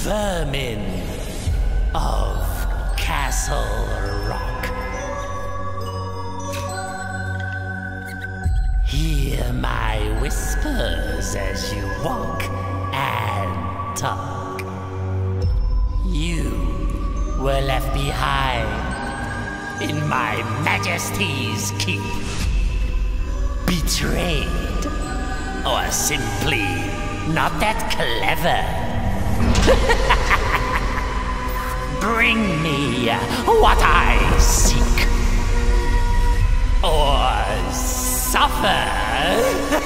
Vermin of Castle Rock. Hear my whispers as you walk and talk. You were left behind in my Majesty's keep. Betrayed, or simply not that clever. Bring me what I seek, or suffer.